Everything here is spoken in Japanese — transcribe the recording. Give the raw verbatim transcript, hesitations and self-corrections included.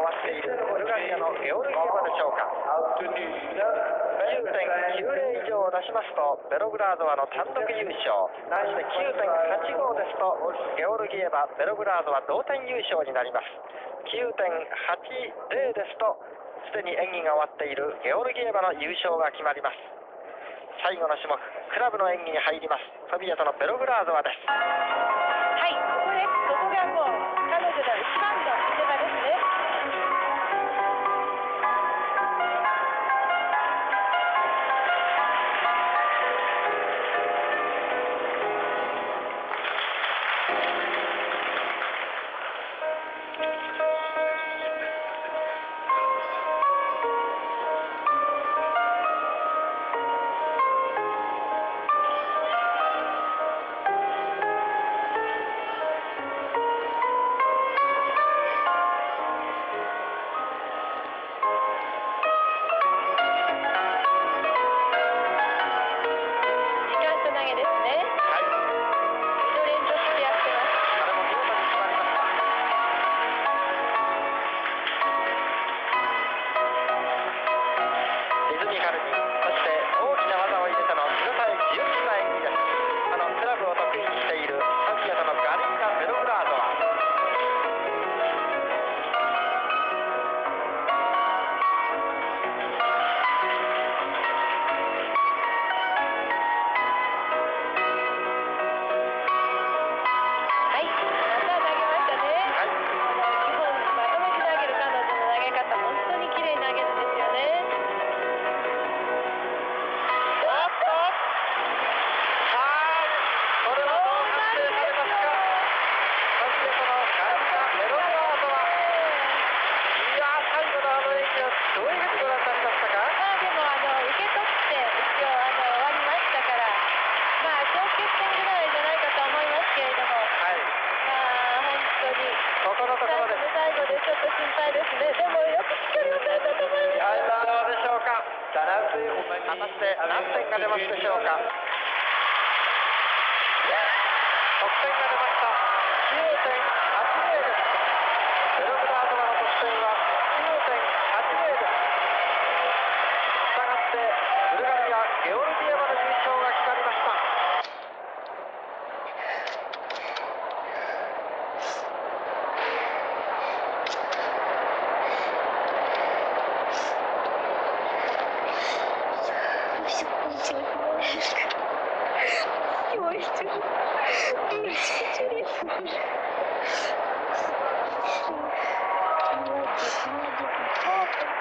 終わっているブルガリアのゲオルギエバでしょうか。きゅうてんきゅうぜろ以上を出しますとベログラードワの単独優勝、そして きゅうてんはちご ですとゲオルギエバベログラードは同点優勝になります。きゅうてんはちぜろ ですとすでに演技が終わっているゲオルギエバの優勝が決まります。最後の種目クラブの演技に入ります。ソビエトのベログラードワです。 はい、ここです。ここがもう彼女の一番の見せ場ですね。果たして何点が出ますでしょうか。得点が出ました。きゅうてんはちぜろ です。ベログラードワの得点は きゅうてんはちぜろ です。したがってブルガリアゲオルギエバの優勝が決まりました。 Ой,